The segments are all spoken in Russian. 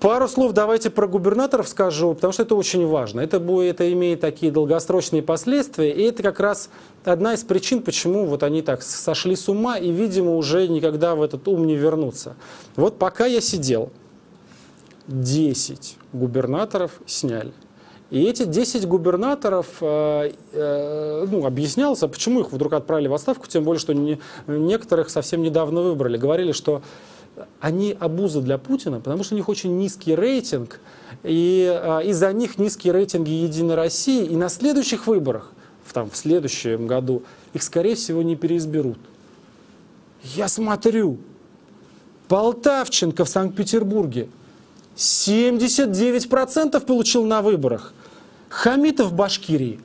Пару слов давайте про губернаторов скажу, потому что это очень важно. Это имеет такие долгосрочные последствия, и это как раз одна из причин, почему вот они так сошли с ума и, видимо, уже никогда в этот ум не вернутся. Вот пока я сидел, 10 губернаторов сняли. И эти 10 губернаторов, объяснялось, а почему их вдруг отправили в отставку, тем более, что некоторых совсем недавно выбрали. Говорили, что они обуза для Путина, потому что у них очень низкий рейтинг, и из-за них низкие рейтинги Единой России, и на следующих выборах, в следующем году, их, скорее всего, не переизберут. Я смотрю, Полтавченко в Санкт-Петербурге 79% получил на выборах. Хамитов в Башкирии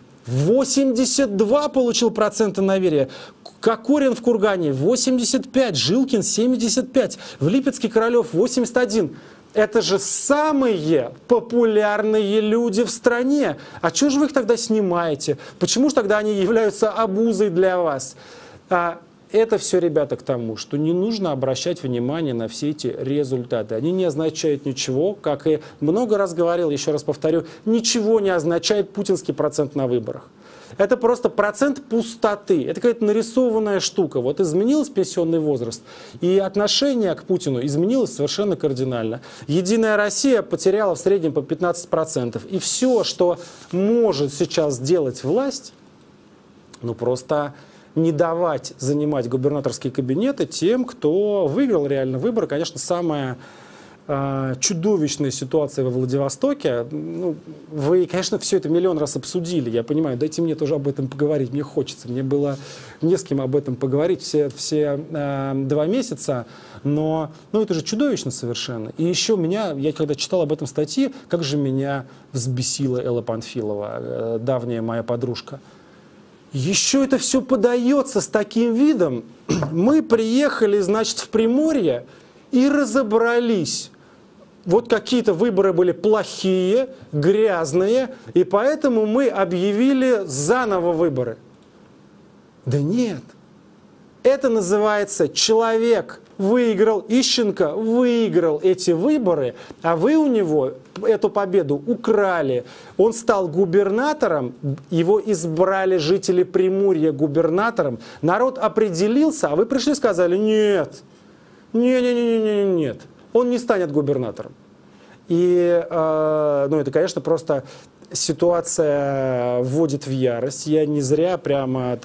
82% получил процента на доверие. Кокорин в Кургане 85%, Жилкин 75%, в Липецке Королев 81%. Это же самые популярные люди в стране. А чего же вы их тогда снимаете? Почему же тогда они являются обузой для вас? Это все, ребята, к тому, что не нужно обращать внимание на все эти результаты. Они не означают ничего, как и много раз говорил, еще раз повторю, ничего не означает путинский процент на выборах. Это просто процент пустоты. Это какая-то нарисованная штука. Вот изменился пенсионный возраст, и отношение к Путину изменилось совершенно кардинально. Единая Россия потеряла в среднем по 15%. И все, что может сейчас сделать власть, просто не давать занимать губернаторские кабинеты тем, кто выиграл реально выборы. Конечно, самая чудовищная ситуация во Владивостоке. Вы, конечно, все это миллион раз обсудили, я понимаю, дайте мне тоже об этом поговорить, мне хочется, мне было не с кем об этом поговорить все 2 месяца, но это же чудовищно совершенно. И еще я когда читал об этом статьи, как же меня взбесила Элла Панфилова, давняя моя подружка. Еще это все подается с таким видом. Мы приехали, значит, в Приморье и разобрались. Вот какие-то выборы были плохие, грязные, и поэтому мы объявили заново выборы. Да нет. Это называется человек выиграл, Ищенко выиграл эти выборы, а вы у него эту победу украли. Он стал губернатором, его избрали жители Приморья губернатором. Народ определился, а вы пришли и сказали: нет, нет, он не станет губернатором. И это, конечно, просто ситуация вводит в ярость. Я не зря прямо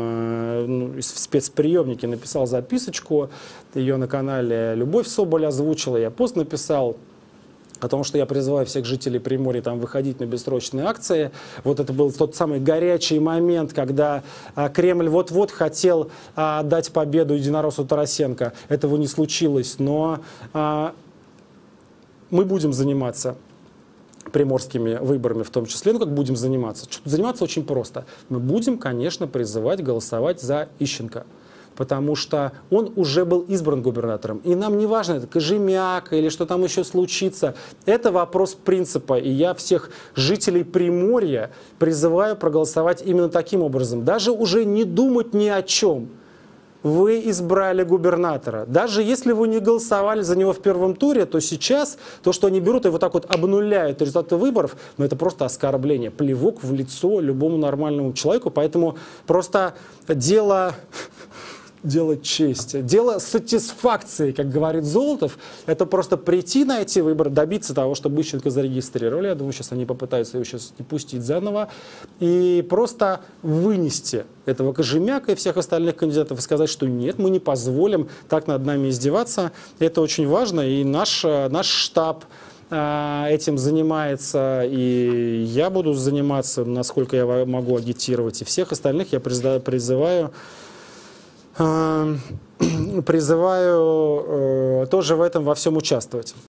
в спецприемнике написал записочку, ее на канале Любовь Соболь озвучила, я пост написал о том, что я призываю всех жителей Приморья выходить на бессрочные акции. Вот это был тот самый горячий момент, когда Кремль вот-вот хотел дать победу единороссу Тарасенко. Этого не случилось, но мы будем заниматься приморскими выборами в том числе. Как будем заниматься? Заниматься очень просто. Мы будем, конечно, призывать голосовать за Ищенко, потому что он уже был избран губернатором. И нам не важно, это Кожемяка или что там еще случится. Это вопрос принципа. И я всех жителей Приморья призываю проголосовать именно таким образом. Даже уже не думать ни о чем. Вы избрали губернатора. Даже если вы не голосовали за него в первом туре, то сейчас то, что они берут и вот так вот обнуляют результаты выборов, это просто оскорбление, плевок в лицо любому нормальному человеку. Поэтому просто дело чести, дело сатисфакции, как говорит Золотов, это просто прийти на эти выборы, добиться того, чтобы Ищенко зарегистрировали. Я думаю, сейчас они попытаются его сейчас пустить заново. И просто вынести этого Кожемяка и всех остальных кандидатов и сказать, что нет, мы не позволим так над нами издеваться. Это очень важно. И наш штаб этим занимается, и я буду заниматься, насколько я могу агитировать. И всех остальных я призываю тоже в этом во всем участвовать.